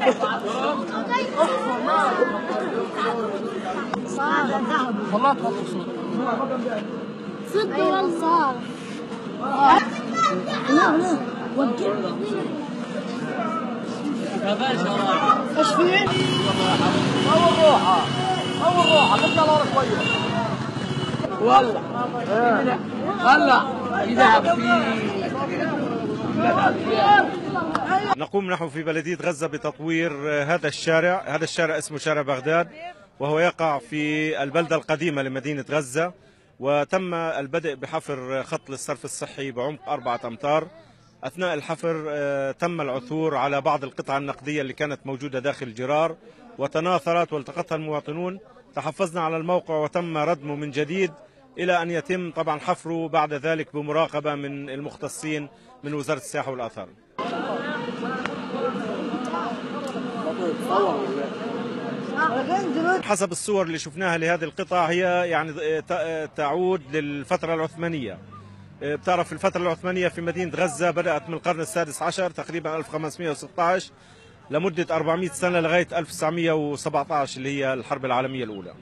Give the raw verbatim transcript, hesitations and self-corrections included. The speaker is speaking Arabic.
والله تحط صوت صدق والله صار. لا لا وقف. يا باشا راجل ايش فيه؟ اول روحه اول روحه خلنا ورا شويه والله هلا يذهب فيه. نقوم نحن في بلدية غزة بتطوير هذا الشارع. هذا الشارع اسمه شارع بغداد، وهو يقع في البلدة القديمة لمدينة غزة، وتم البدء بحفر خط للصرف الصحي بعمق أربعة أمتار. أثناء الحفر تم العثور على بعض القطع النقدية اللي كانت موجودة داخل الجرار وتناثرت والتقطها المواطنون. تحفظنا على الموقع وتم ردمه من جديد إلى أن يتم طبعا حفره بعد ذلك بمراقبة من المختصين من وزارة السياحة والآثار. حسب الصور اللي شفناها لهذه القطع هي يعني تعود للفترة العثمانية. بتعرف الفترة العثمانية في مدينة غزة بدأت من القرن السادس عشر تقريبا ألف وخمسمئة وستة عشر لمدة أربعمئة سنة لغاية ألف وتسعمئة وسبعة عشر اللي هي الحرب العالمية الأولى.